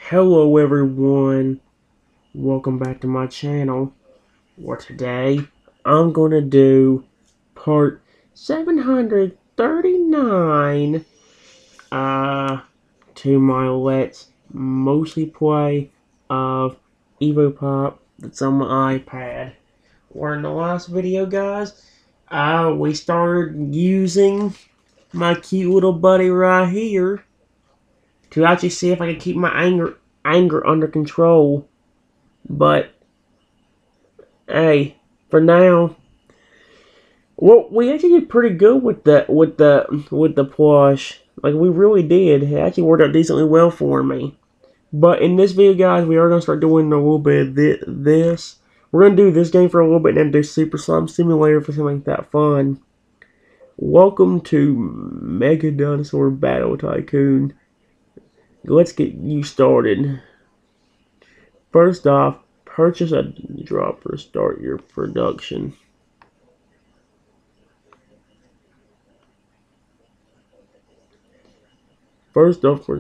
Hello everyone, welcome back to my channel, where today I'm gonna do part 739 to my Let's Mostly Play of Evopop that's on my iPad. Where in the last video, guys, we started using my cute little buddy right here to actually see if I can keep my anger under control. But hey, for now, well, we actually did pretty good with the plush. Like, we really did. It actually worked out decently well for me. But in this video, guys, we are gonna start doing a little bit of this. We're gonna do this game for a little bit, and then do Super Slime Simulator for something like that fun. Welcome to Mega Dinosaur Battle Tycoon. Let's get you started. First off, purchase a dropper. Start your production. First off,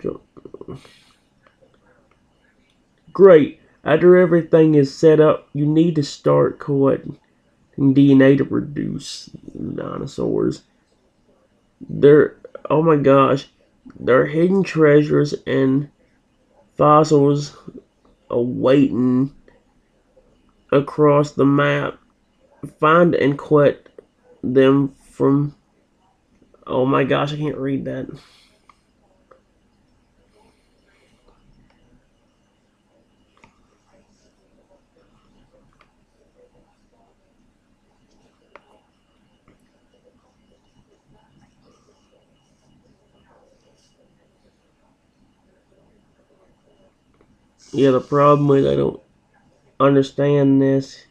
great. After everything is set up, you need to start collecting DNA to produce dinosaurs. Oh my gosh, there are hidden treasures and fossils awaiting across the map. Find and collect them from. Oh my gosh, I can't read that. Yeah, the problem is I don't understand this.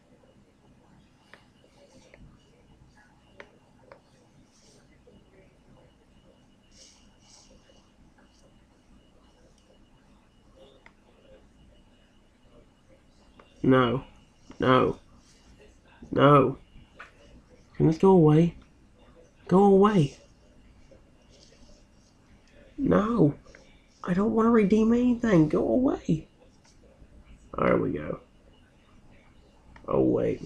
No. No. No. Can this go away? Go away. No. I don't want to redeem anything. Go away. There we go. Oh, wait.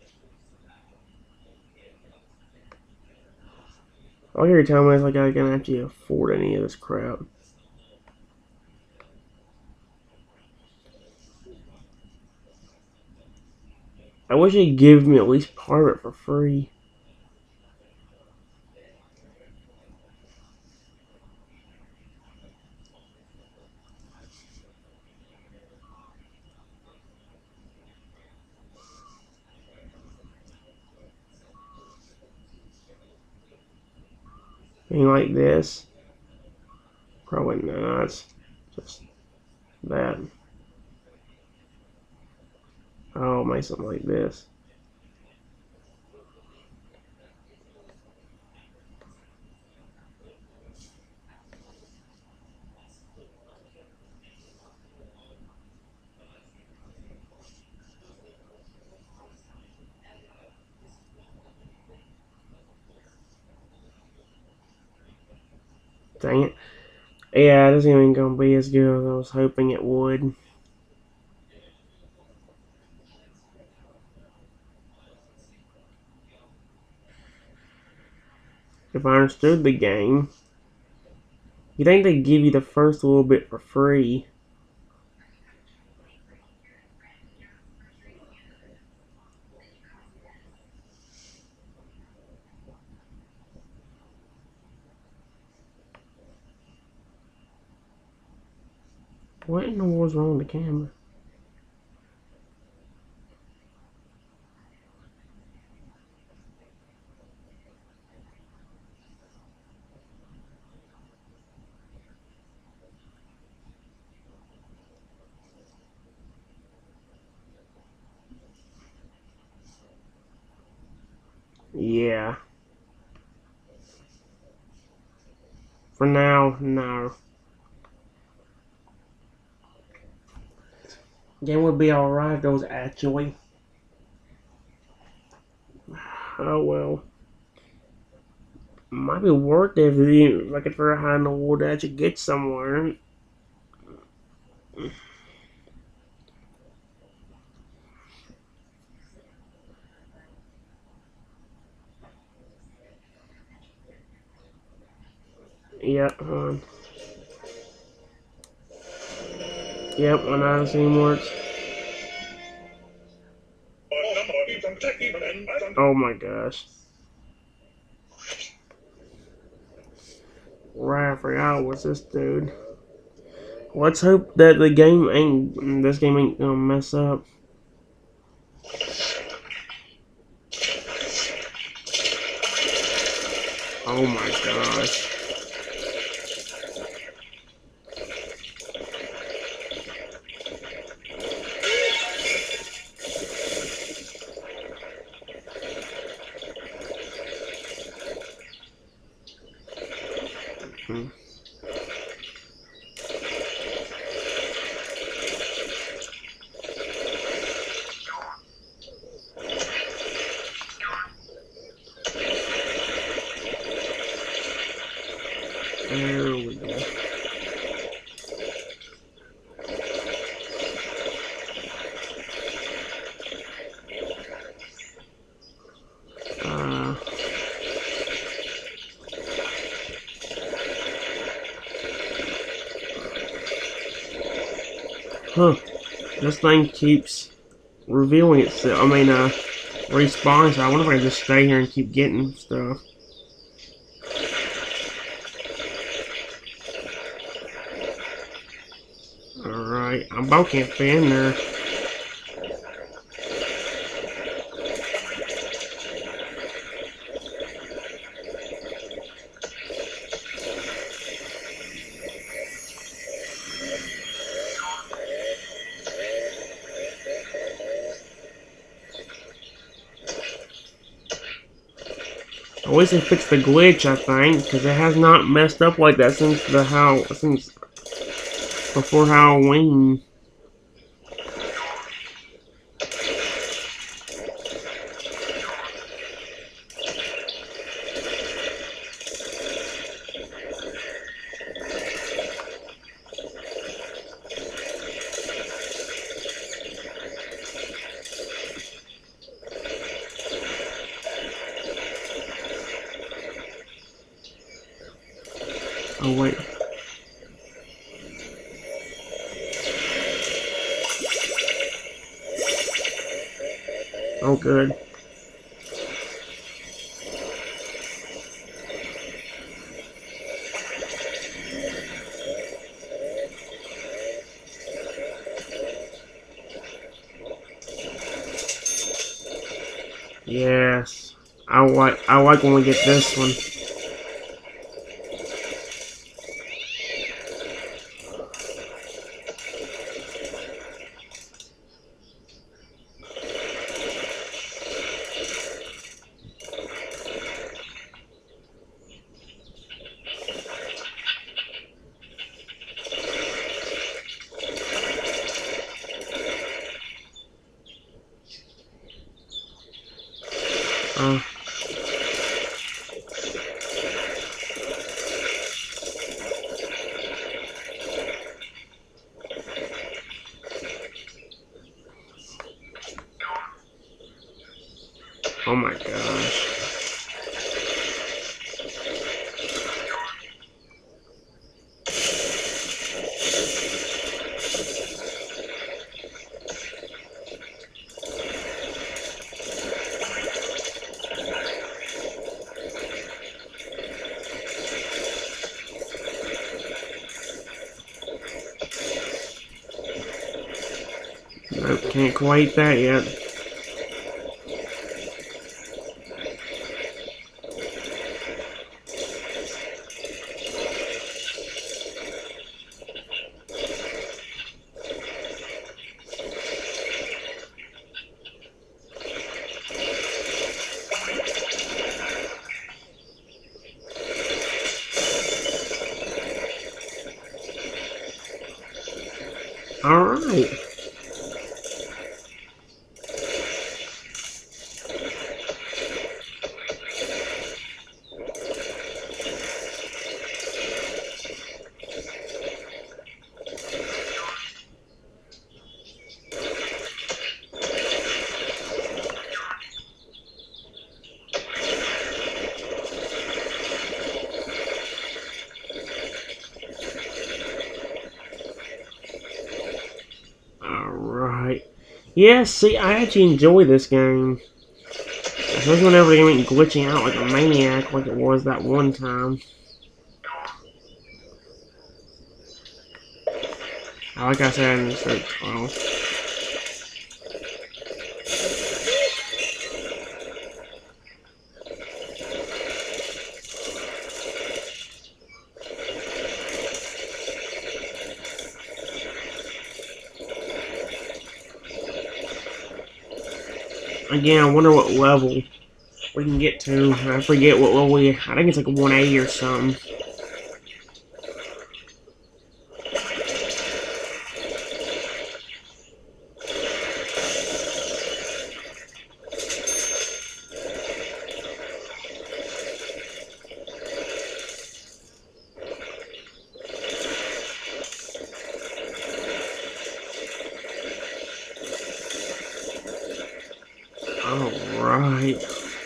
I hear you telling me it's like I can actually afford any of this crap. I wish they'd give me at least part of it for free. Anything like this? Probably not. Just that. Oh, maybe something like this. Dang it. Yeah, it isn't even gonna be as good as I was hoping it would. If I understood the game, you think they'd give you the first little bit for free. What in the world's wrong with the camera? Yeah. For now, no. Game would be alright if it was actually. Oh well. Might be worth it if you like it for a high in the world to actually get somewhere. Yep, hold on. Yep, when I scene works. Oh my gosh. Right, I forgot what's this dude. Let's hope that this game ain't gonna mess up. Oh my gosh. There we go. Huh. This thing keeps revealing itself. Respawning, so I wonder if I can just stay here and keep getting stuff. Alright, I about can't fit in there. At least they fixed the glitch, I think, because it has not messed up like that since before Halloween. Oh wait. Oh good. Yes. I like when we get this one. Oh my gosh. Nope, can't quite that yet. Alright. Yeah, see, I actually enjoy this game. Especially whenever the game ain't glitching out like a maniac like it was that one time. Like I said, in the 12. Again, I wonder what level we can get to. I forget what level we... I think it's like 180 or something. Alright.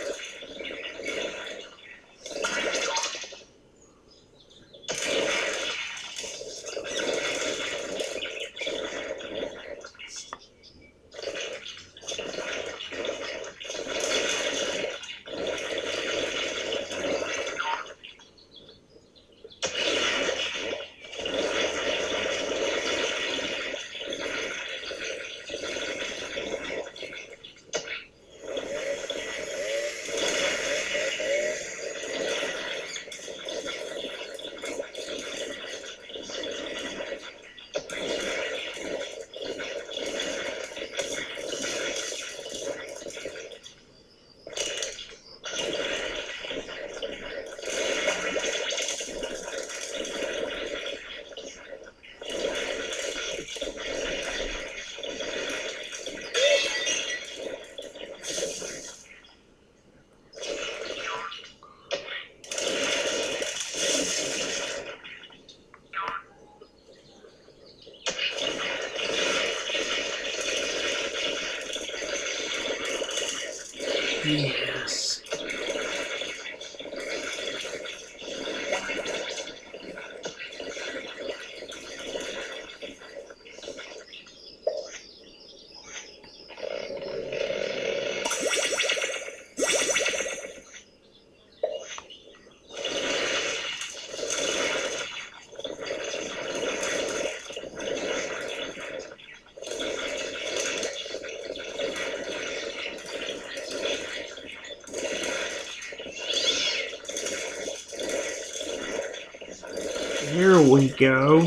Yes. Here we go.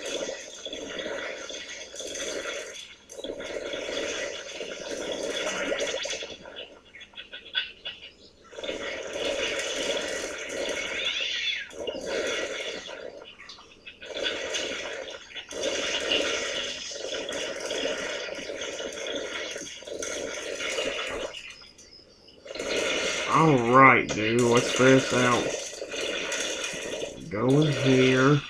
Alright, dude, let's figure this out. Go in here.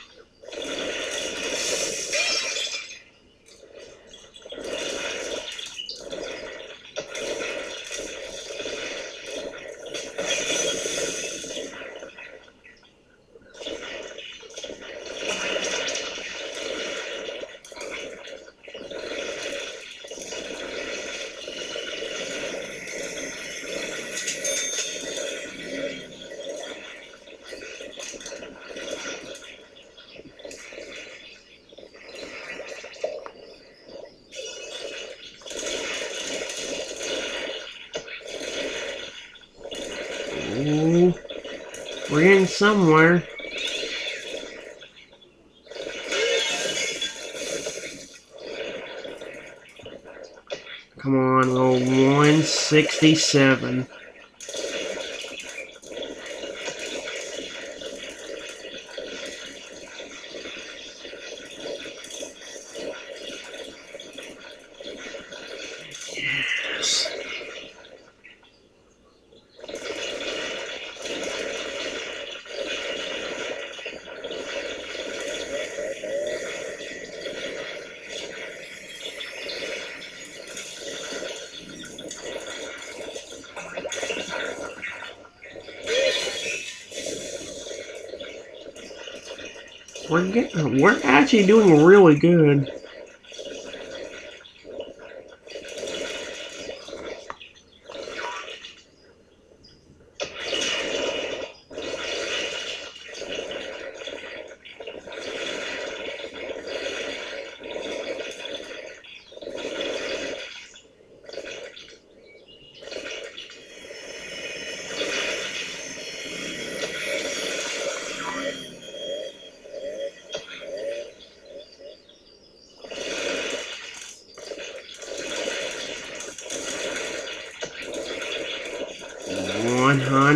Ooh, we're getting somewhere. Come on, roll 167. Yes. We're actually doing really good.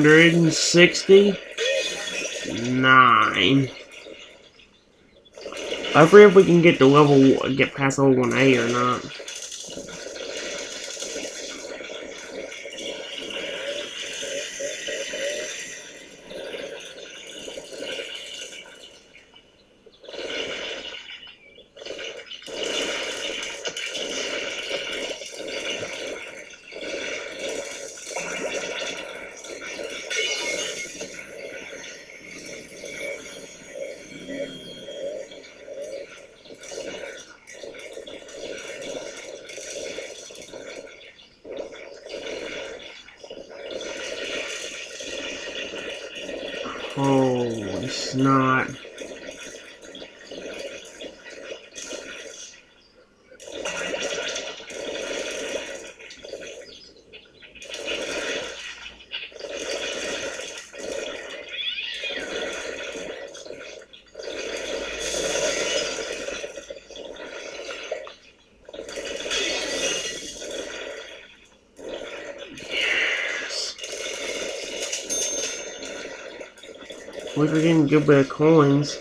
169. I forget if we can get past level 1A or not. Holy snot. We're getting a good bit of coins.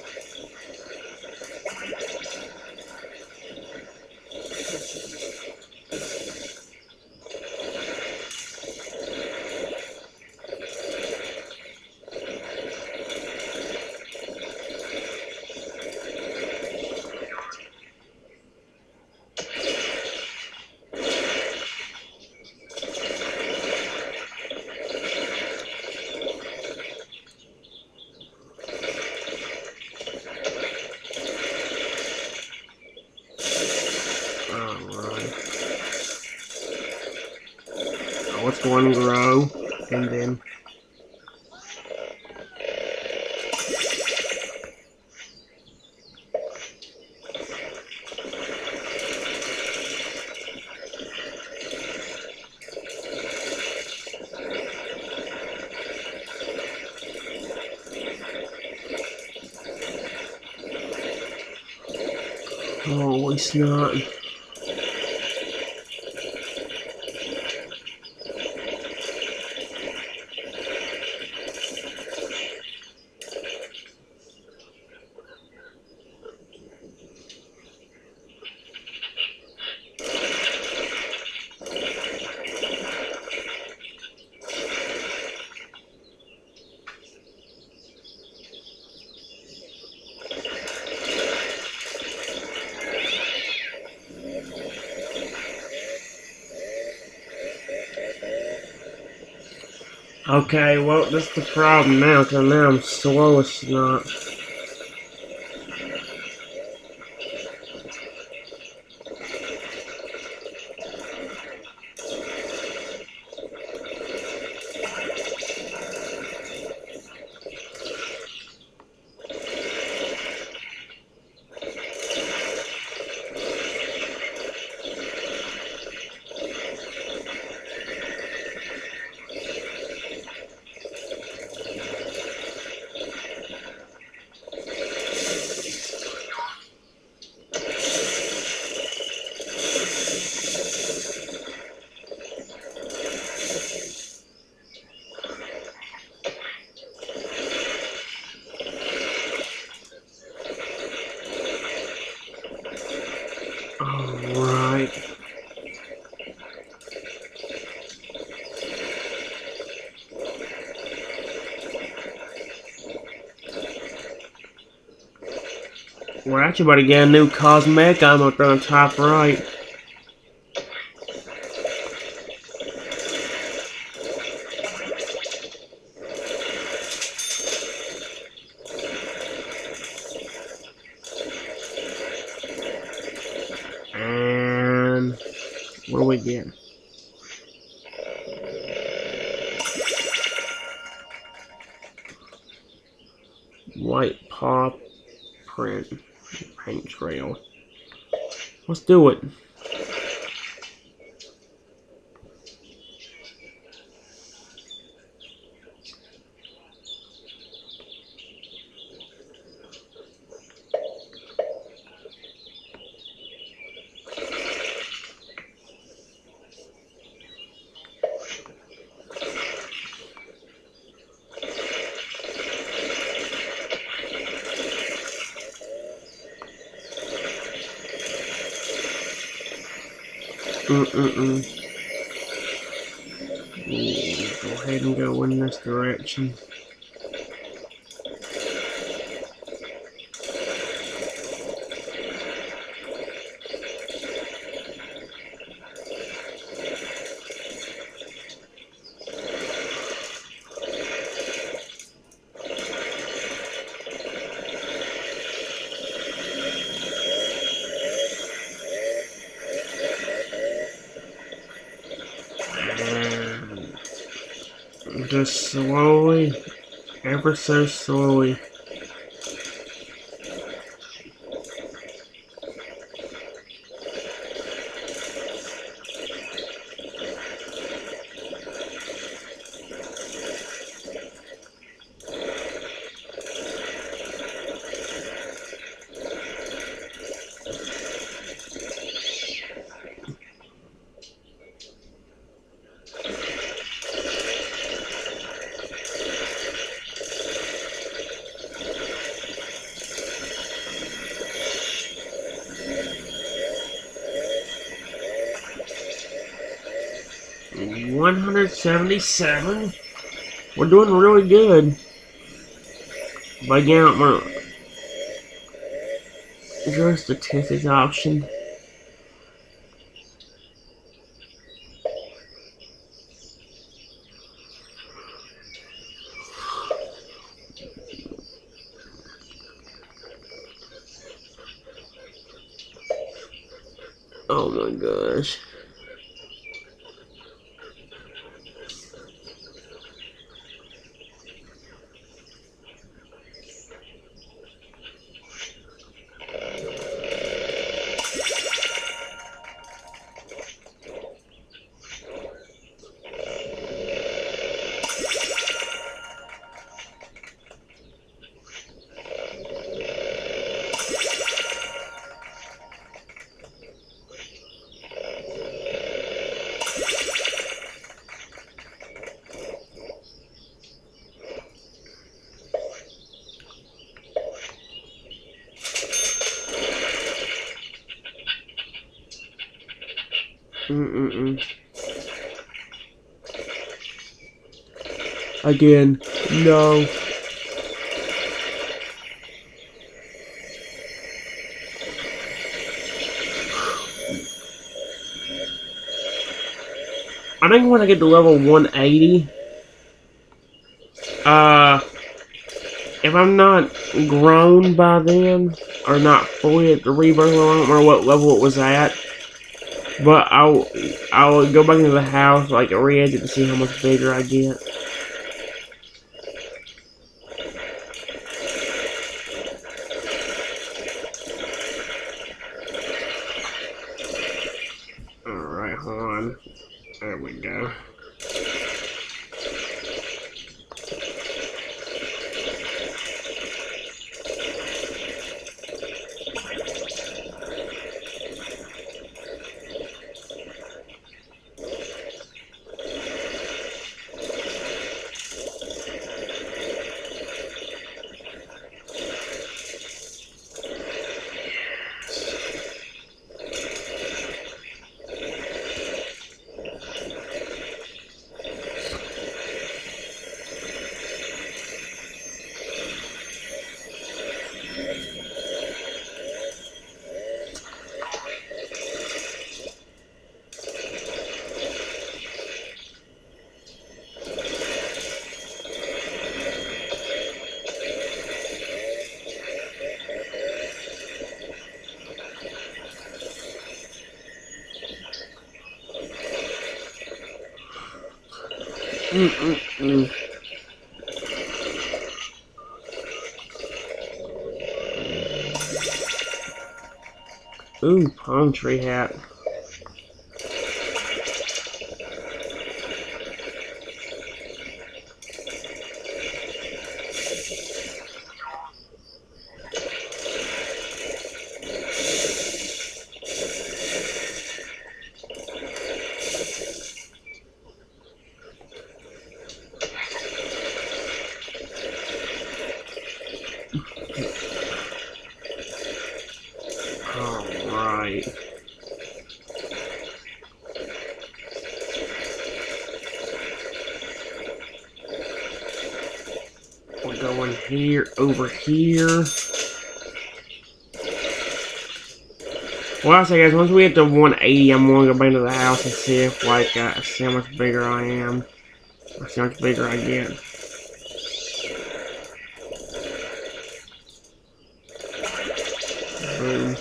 Let's go and grow, and then holy snot. Okay, well, that's the problem now, because now I'm slow as snot. Alright. We're actually about to get a new cosmetic item up there on the top right. And what do we get? White paw print paint trail. Let's do it. Go ahead and go in this direction. Just slowly, ever so slowly. $177. We're doing really good. But again, I'm gonna is there a statistics option? Oh my gosh. Again, no. I think when I get to level 180, if I'm not grown by then, or not fully at the rebirth level, I don't remember what level it was at, but I'll go back into the house, like, re-edit to see how much bigger I get. Alright, hold on. There we go. Ooh, palm tree hat. Alright. here, over here. Well, I say, guys, once we get to 180, I'm going to go back into the house and see if, like, see how much bigger I am. Or see how much bigger I get. Boom.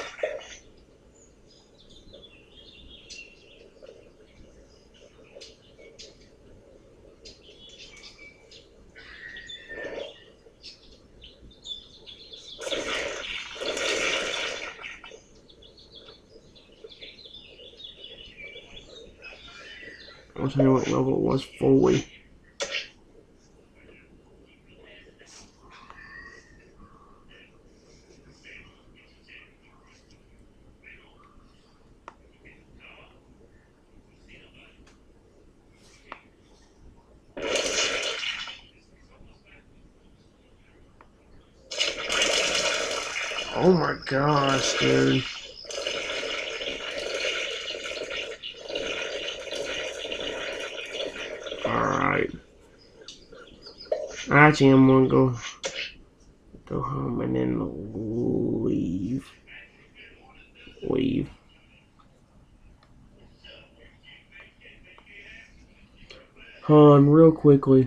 I'll tell you what level it was fully. Oh my gosh, dude. Alright. Actually, I'm gonna go home and then leave. Leave. Hold on, real quickly.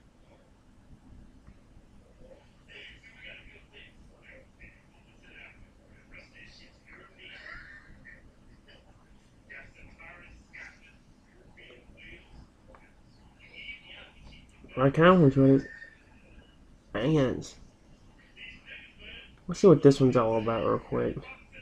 I kind of want to try this. Fans. Let's see what this one's all about real quick.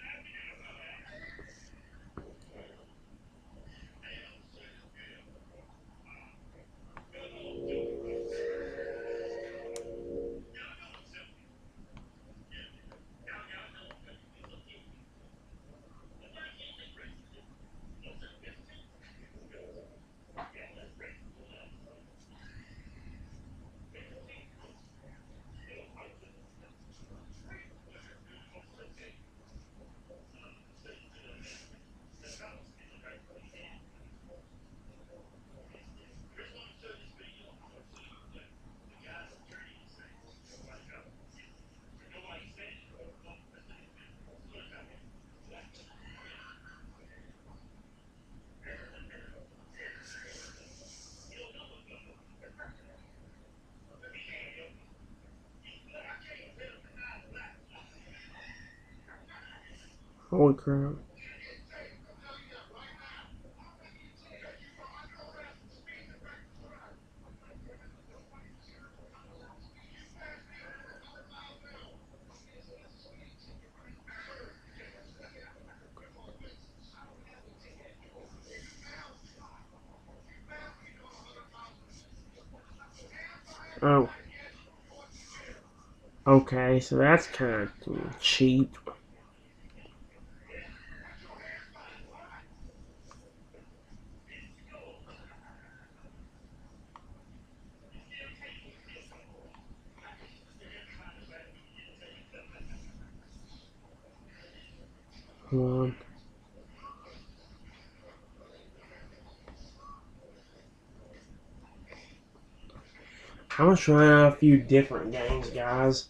Holy crap. Oh. Okay, so that's kind of cheap. Hold on. I'm gonna try out a few different games, guys.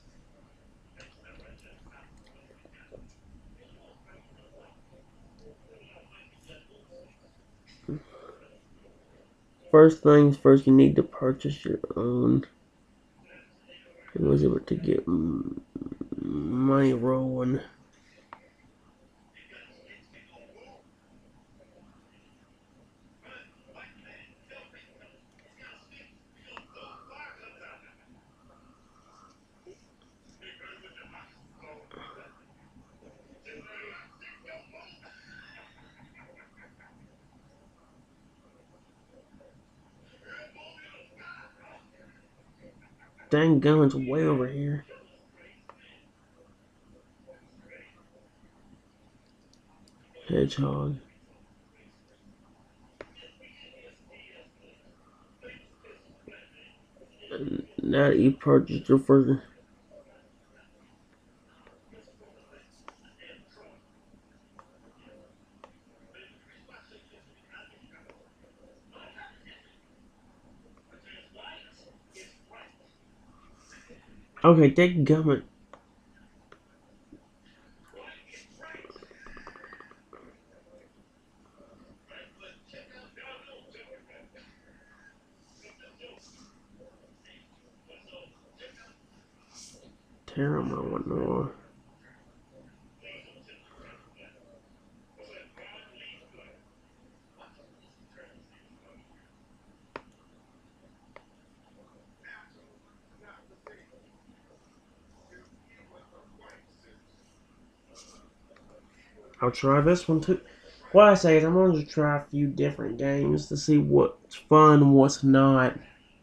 First things first, you need to purchase your own. It was able to get money rolling. Dang gun's way over here. Hedgehog. And now that you purchased your first. Okay, take gummit. Terrible one more. I'll try this one too. What I say is I'm going to try a few different games to see what's fun and what's not.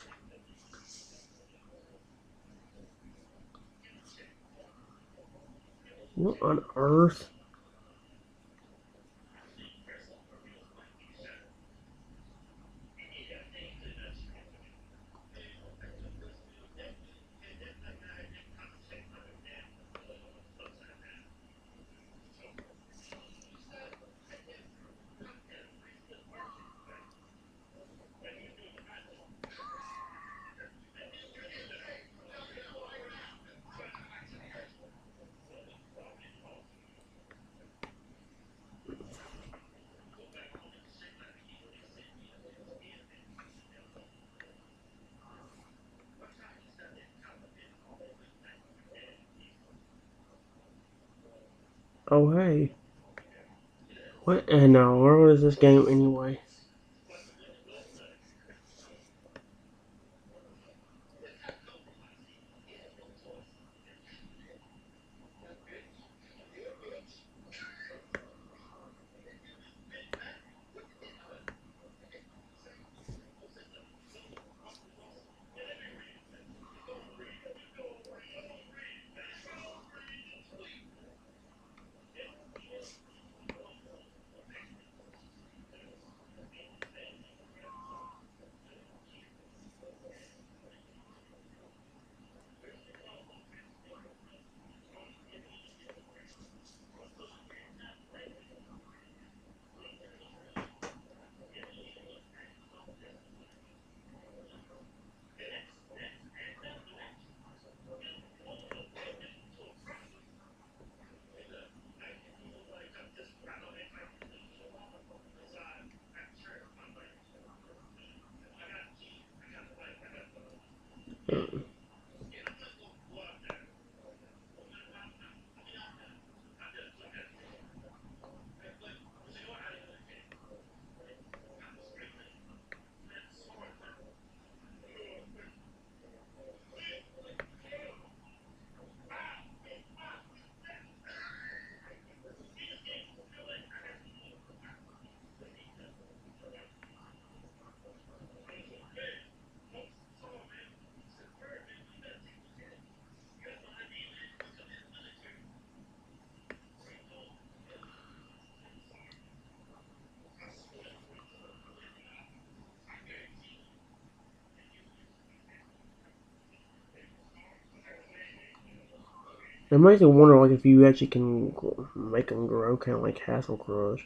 What on earth? Oh, hey. What in the world is this game anyway? It makes me wonder, like, if you actually can make them grow, kind of like Castle Crush.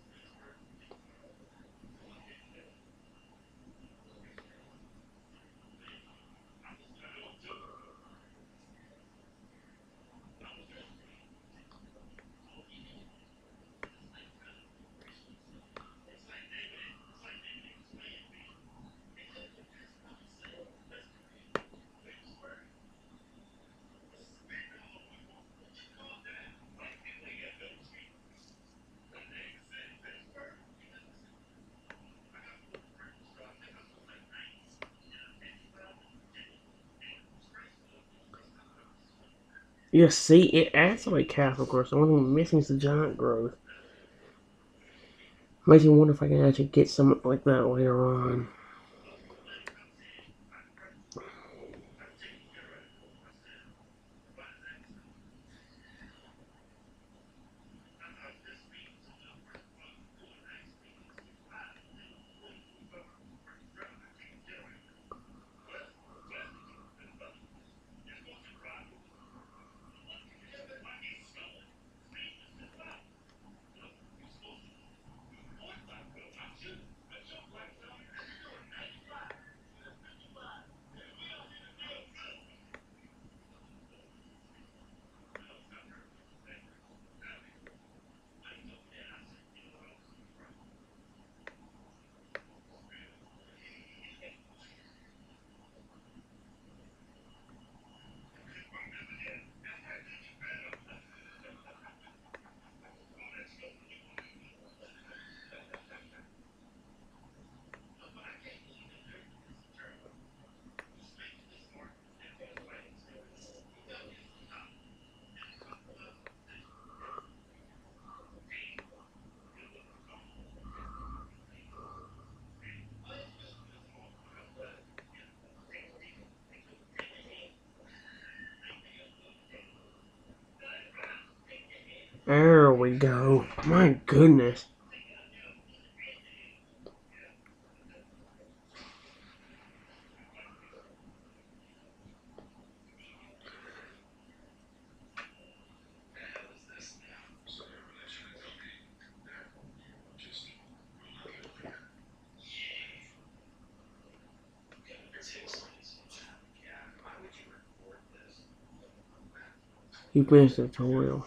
Yeah, see, it acts like Castle Crush. The only thing missing is the giant growth. Makes me wonder if I can actually get something like that later on. we go. My goodness. You finished the tutorial.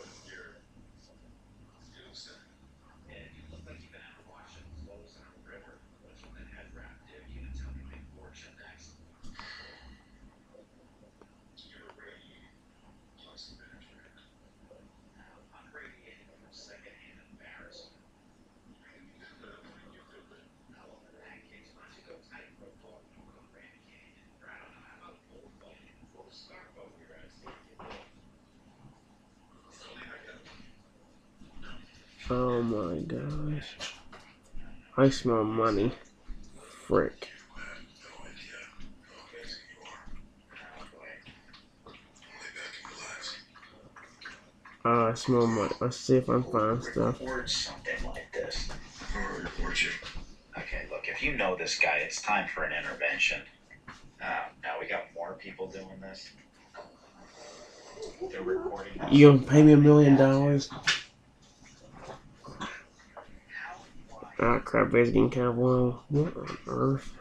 Oh my gosh. I smell money. Frick. I smell money. Let's see if I can find stuff. Or something like this. Okay, look, if you know this guy, it's time for an intervention. Now we got more people doing this. They're recording. You gonna pay me $1 million? Ah, crap, it's getting kind of low. What on earth?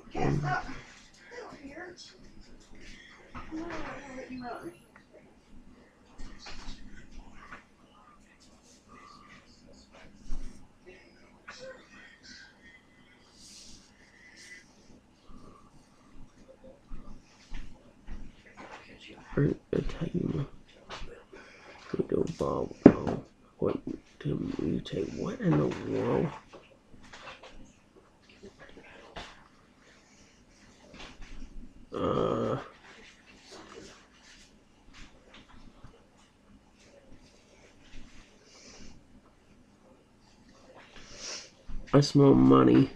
Attacking me. Evopop. Oh, what to mutate? What in the world? I smell money.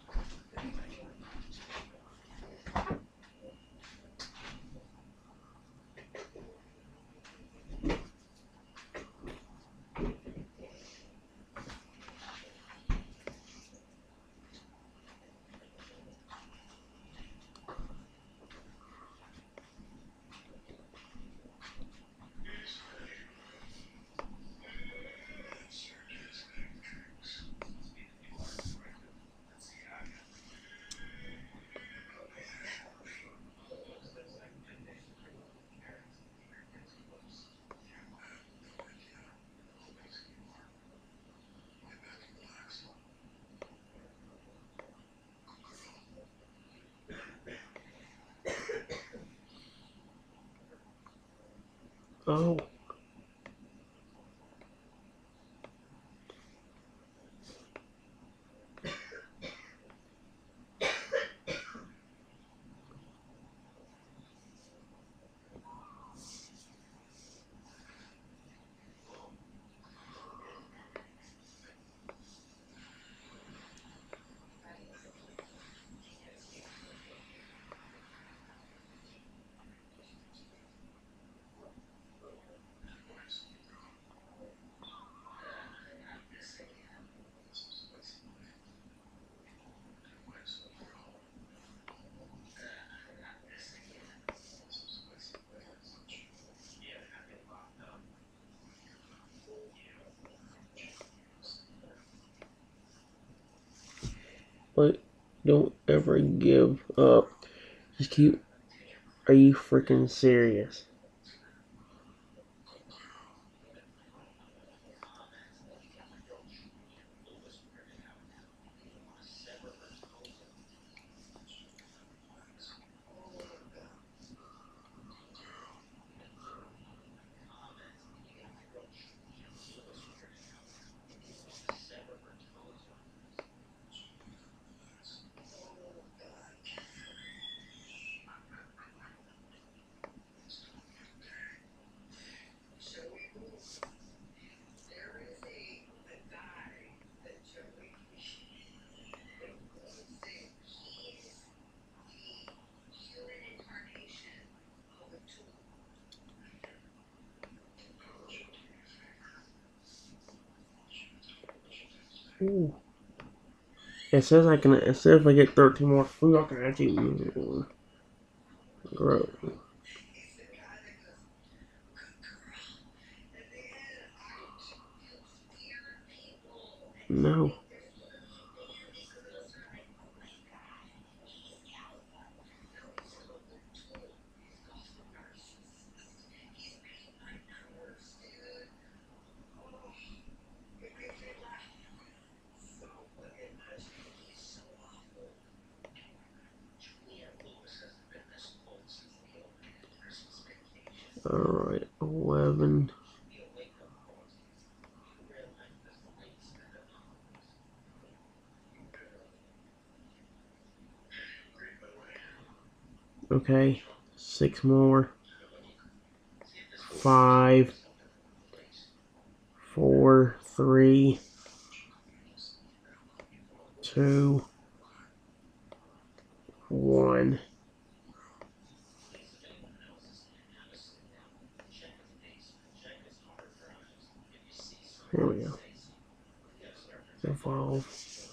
Oh. But don't ever give up. Just keep. Are you freaking serious? Ooh. It says I can. It says if I get 13 more food, I can actually grow. No. Alright, 11. Okay, 6 more. 5, 4, 3, 2, 1. Here we go. Evolve.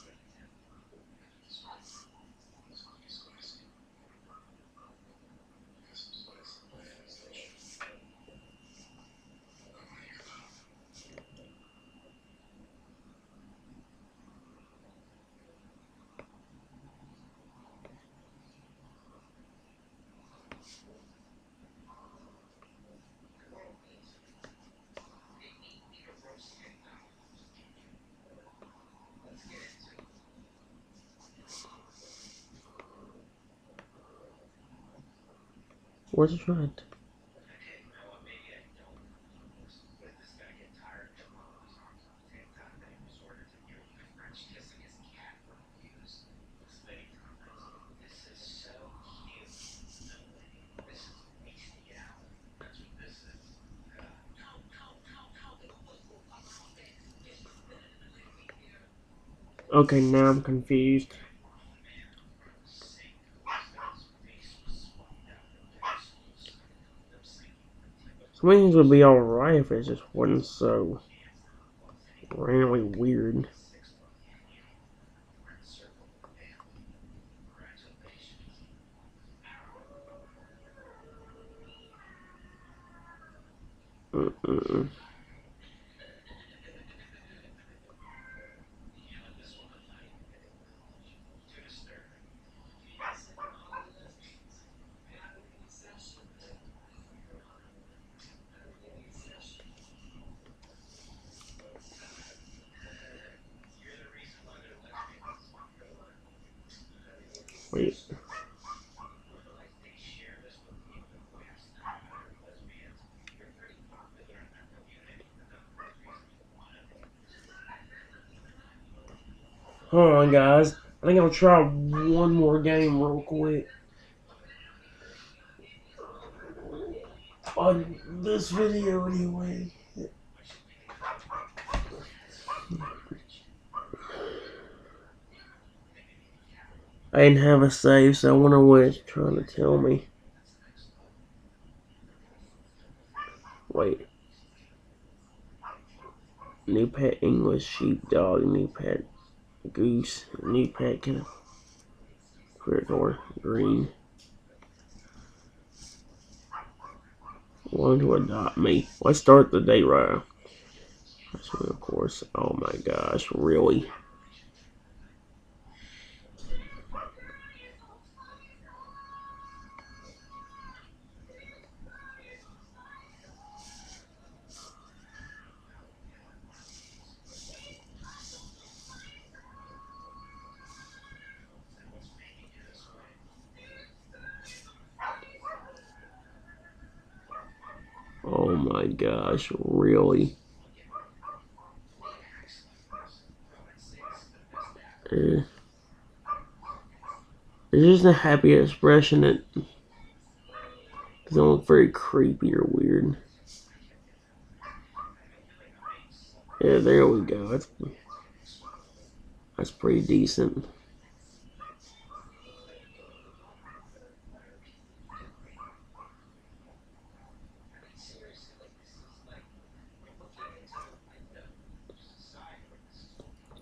Where's the front? Okay, now I'm confused. Some things would be alright if it just wasn't so randomly weird. Mm-mm. Wait. Hold on, guys. I think I'll try one more game real quick. On this video, anyway. I didn't have a save, so I wonder what it's trying to tell me. Wait. New pet English sheepdog, new pet goose, new pet critter green. Want to adopt me. Let's start the day right. That's me, of course. Oh my gosh, really? Oh my gosh, really? Eh. It's just a happy expression that doesn't look very creepy or weird. Yeah, there we go. That's pretty decent.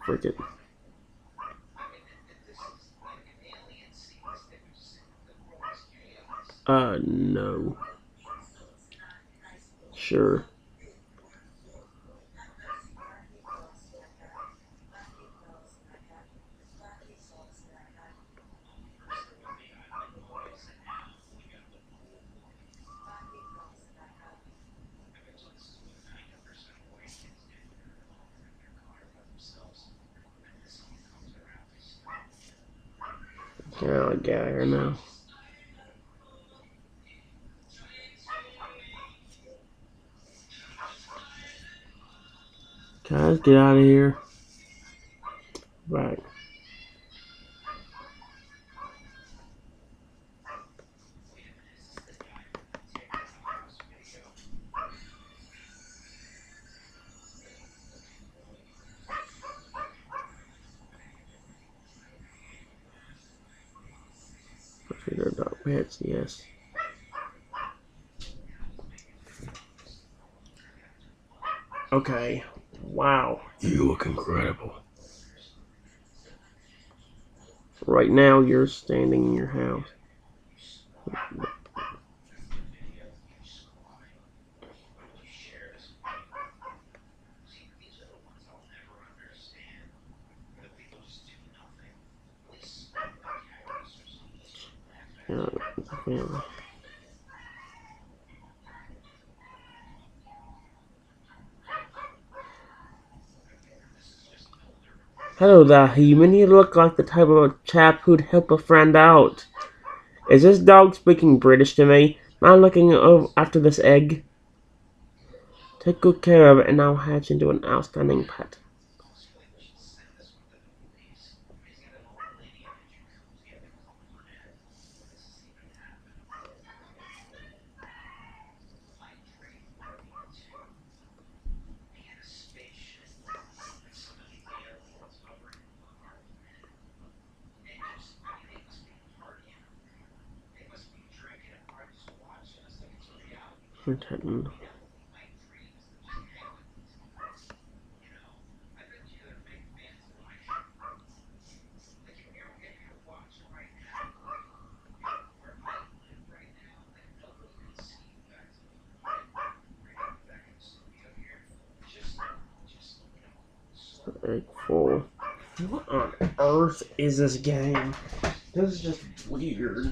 Frick it. No. Sure. Yeah, I'll get out of here now. Guys, get out of here. Right. Trigger dog pets, yes. Okay. Wow. You look incredible. Right now, you're standing in your house. Yeah, it's a family. Hello there, human. You look like the type of chap who'd help a friend out. Is this dog speaking British to me? Mind looking after this egg? Take good care of it, and I'll hatch into an outstanding pet. Pretend. Egg full. What on earth is this game? This is just weird.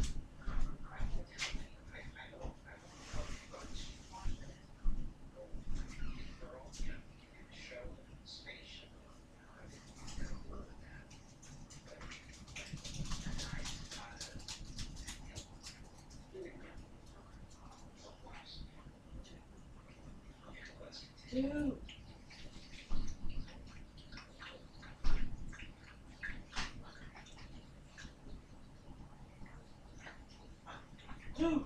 Dude. Dude.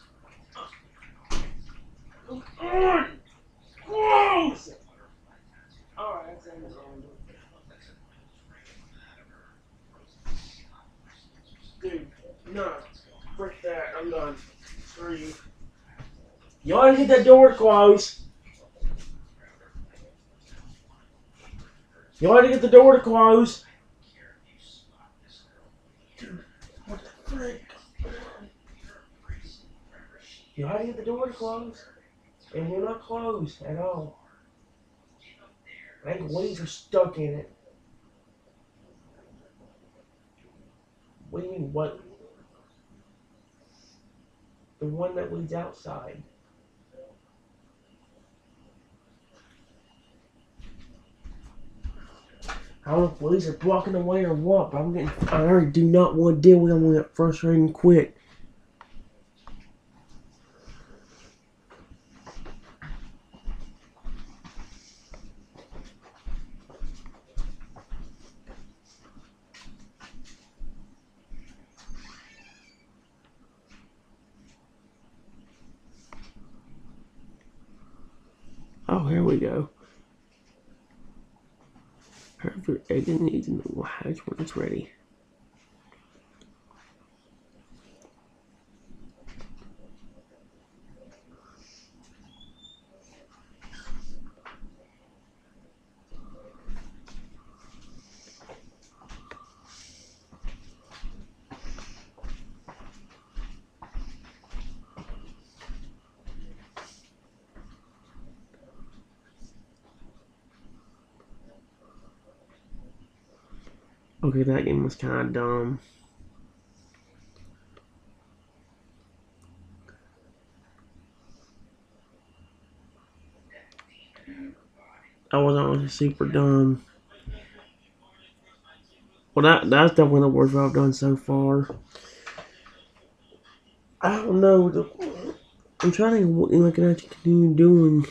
Come on! Close! Alright, that's dude, no. Frick that. I'm done. Screw you. You ought to get that door closed. You ought to get the door to close. Dude, what the frick? You ought to get the door to close. And you're not closed at all. I think wings are stuck in it. What do you mean, what? The one that leads outside. I don't know if police are blocking the way or what, but I already do not want to deal with them when I get frustrated and quit. Oh, here we go. However, egg needs and we'll hatch when it's ready. Okay, that game was kind of dumb. That was honestly super dumb. Well, that's definitely the worst I've done so far. I don't know. I'm trying to think of what I can actually continue doing.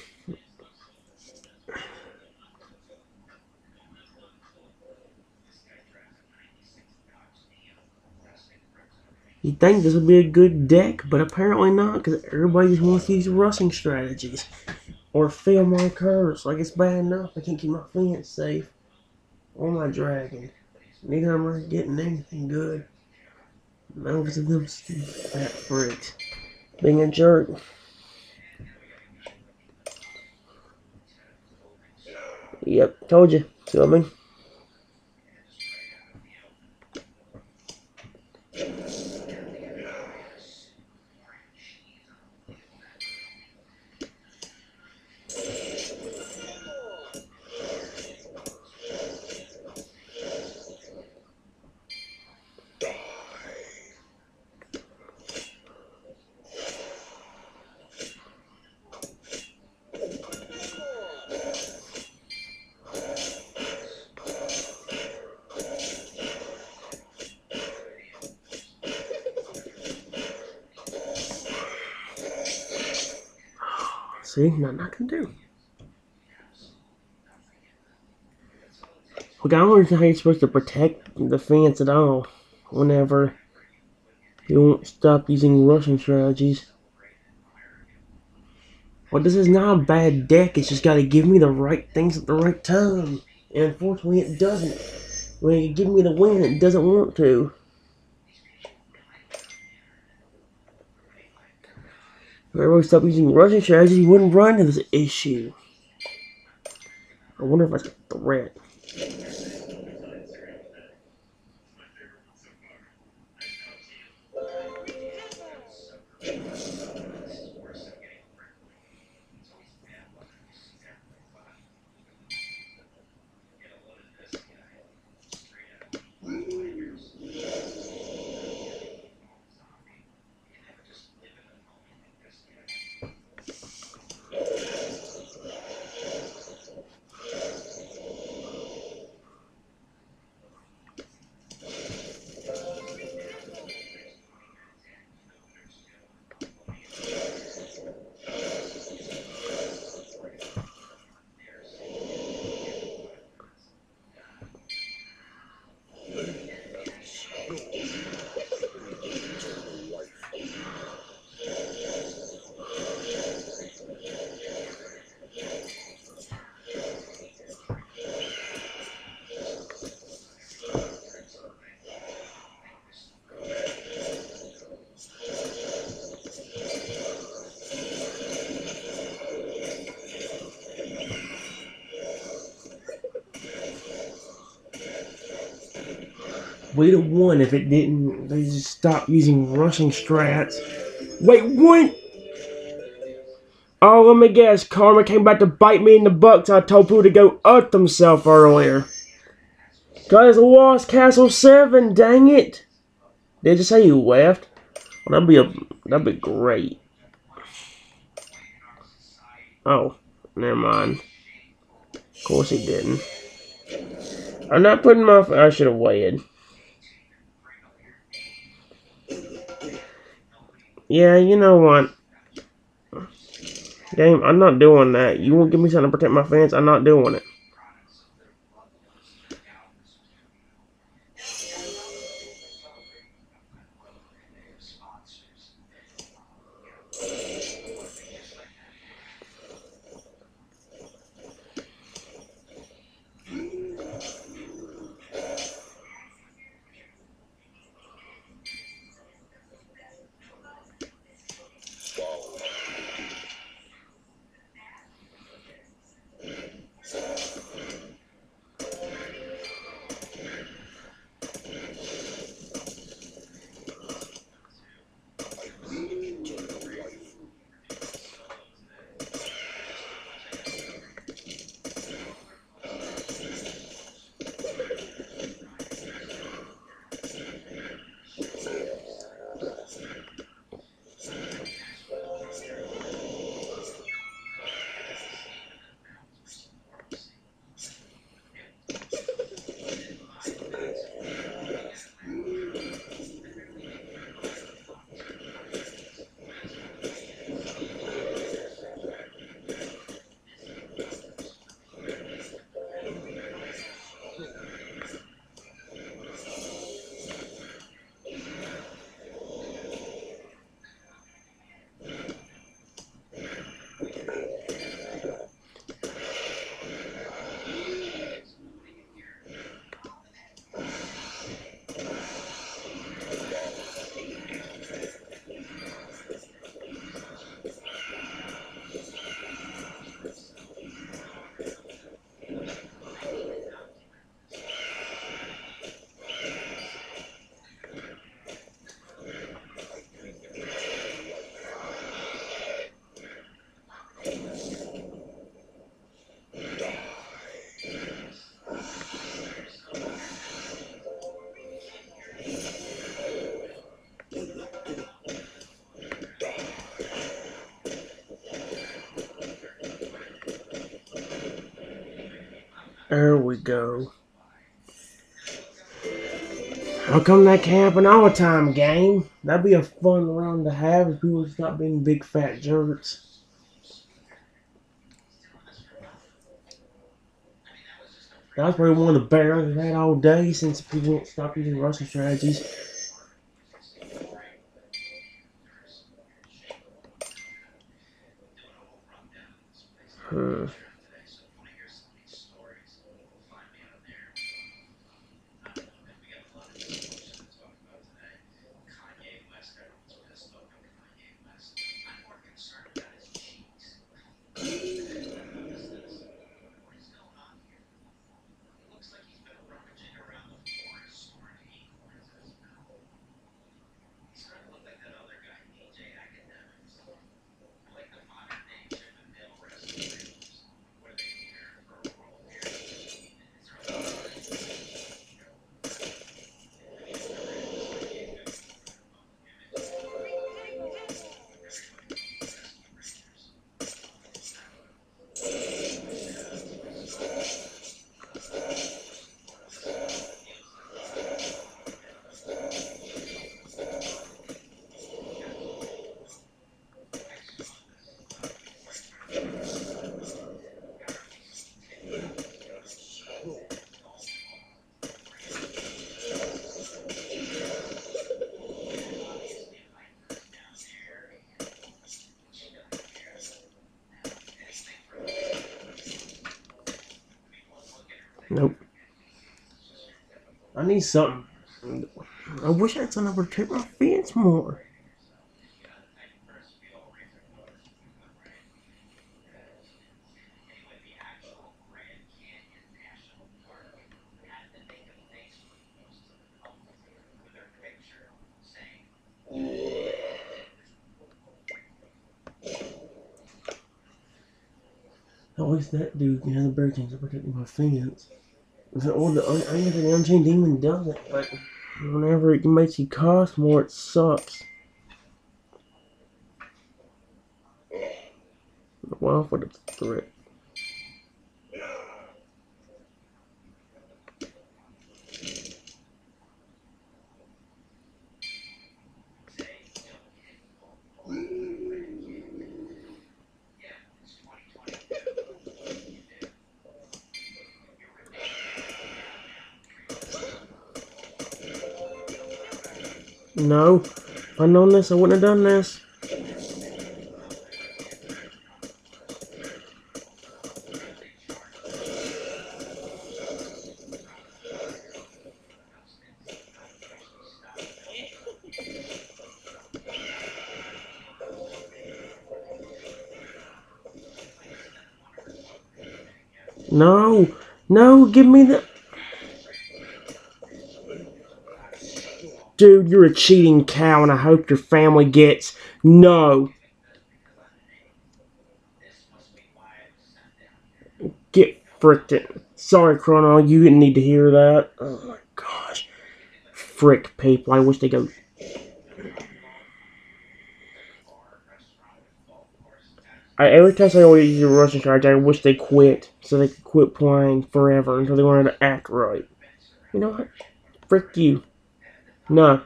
You'd think this would be a good deck, but apparently not, because everybody just wants to use rushing strategies. Or fail my curves. Like, it's bad enough I can't keep my fence safe. Or my dragon. Neither am I getting anything good. Most of them fat fricks. Being a jerk. Yep, told you. See what I mean? See, nothing I can do. Look, I don't understand how you're supposed to protect the fence at all. Whenever you won't stop using rushing strategies. Well, this is not a bad deck. It's just got to give me the right things at the right time. And unfortunately, it doesn't. When it give me the win, it doesn't want to. If everybody stopped using rushing strategies, you wouldn't run into this issue. I wonder if that's a threat. We'd have won if it didn't. They just stopped using rushing strats. Wait, what? Oh, let me guess. Karma came back to bite me in the butt. So I told Pooh to go up himself earlier. Guys, lost Castle 7. Dang it! Did you say you left? Well, that'd be great. Oh, never mind. Of course he didn't. I'm not putting my. I should have waited. Yeah, you know what? Game, I'm not doing that. You won't give me something to protect my fence? I'm not doing it. we go. I'll come that camping all the time game. That'd be a fun round to have if people stop being big fat jerks. That's probably one of the better I've had all day since people won't stop using Russian strategies. Nope. I need something. I wish I had something to protect my fence more. At least that dude can have the bear things to protect my fence. I know the Unchained Demon does it, but whenever it makes you cost more, it sucks. Well, for the threat. No, if I'd known this, I wouldn't have done this. No, no, give me the... Dude, you're a cheating cow, and I hope your family gets... No. Get fricked it. Sorry, Chrono, you didn't need to hear that. Oh my gosh. Frick people, I wish they go... Every time I always use a Russian charge, I wish they quit, so they could quit playing forever until they wanted to act right. You know what? Frick you. No.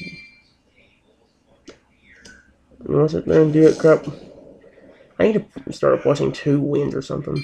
You want to sit there and do it, crap? I need to start watching 2 wins or something.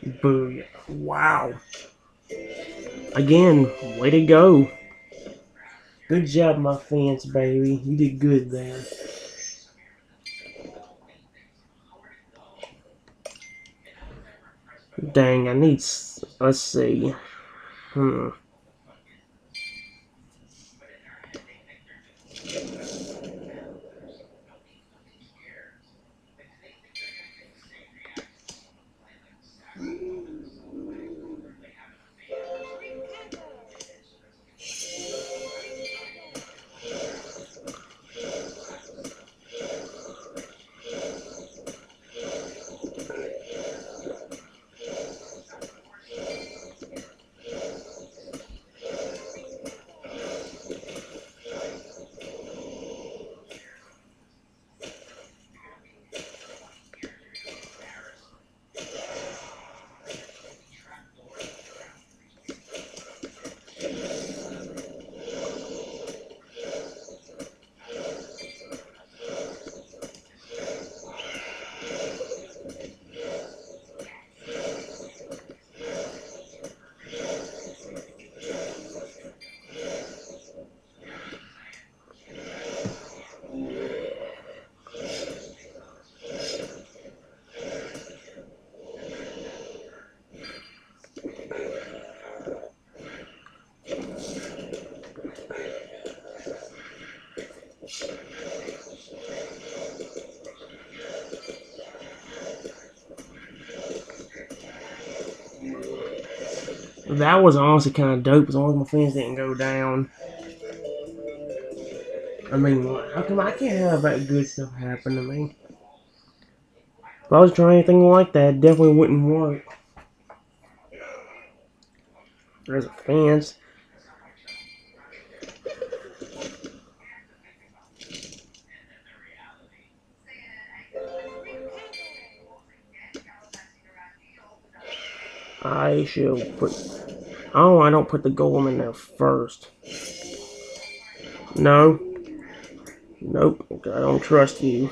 Booyah. Wow. Again, way to go. Good job, my fans, baby. You did good there. Dang, I need. Let's see. Hmm. That was honestly kind of dope as long as my fans didn't go down. I mean, how come I can't have that good stuff happen to me? If I was trying anything like that, it definitely wouldn't work. There's fans. I should put. Oh, I don't put the golem in there first. No. Nope. I don't trust you.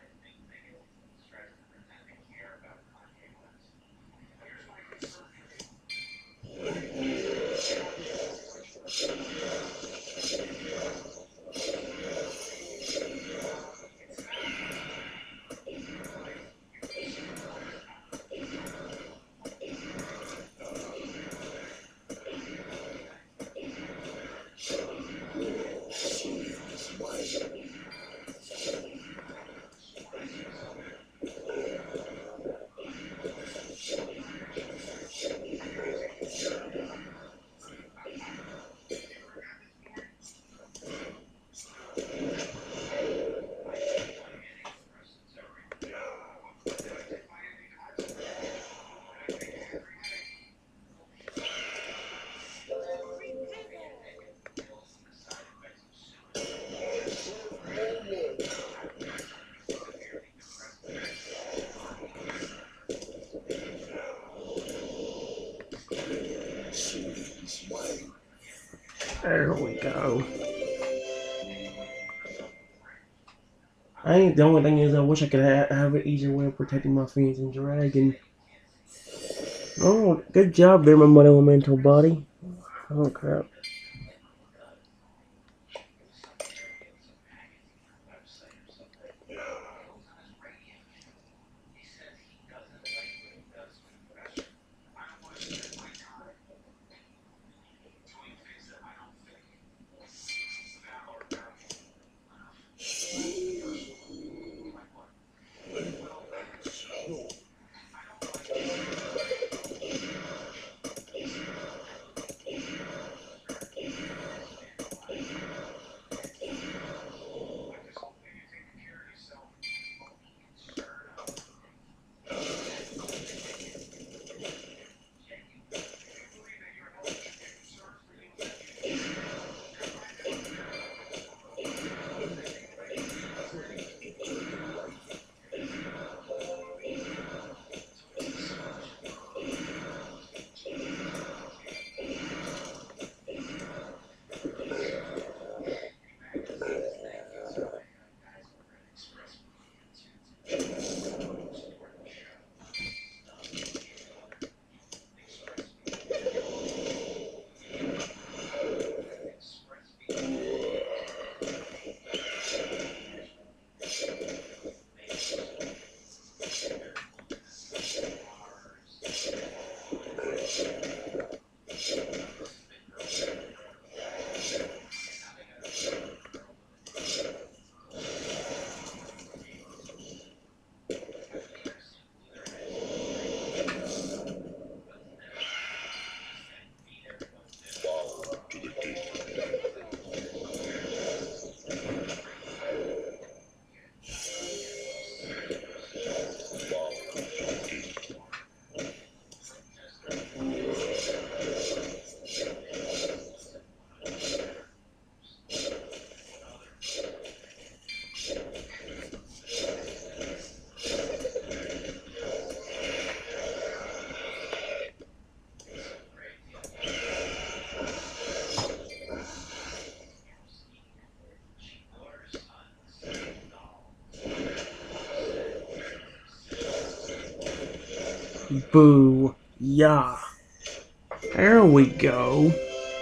There we go. I think the only thing is I wish I could have an easier way of protecting my fans and dragon. Oh, good job there, my mud elemental buddy. Oh crap. Boo. Yeah. There we go.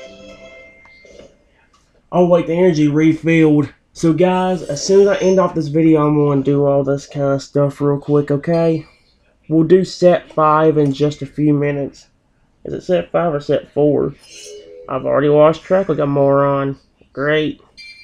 Oh wait, the energy refilled. So guys, as soon as I end off this video, I'm going to do all this kind of stuff real quick, okay? We'll do set 5 in just a few minutes. Is it set 5 or set 4? I've already lost track like a moron. Great.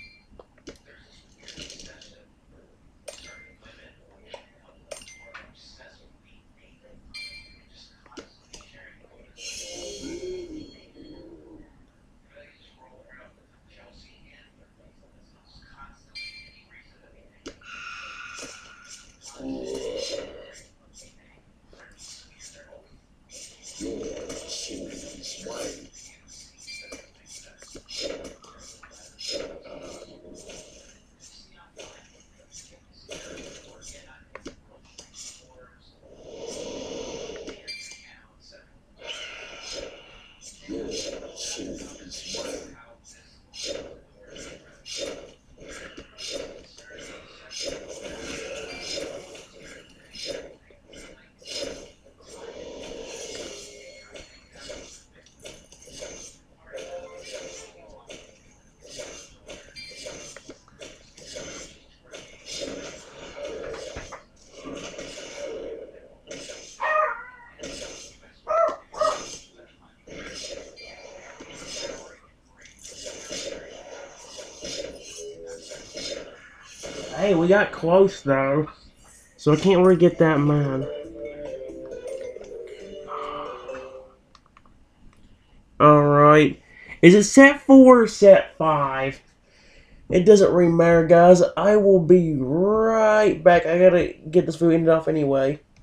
Hey, we got close though. So I can't really get that mine. Alright. Is it set 4 or set 5? It doesn't really matter, guys. I will be right back. I gotta get this video ended off anyway.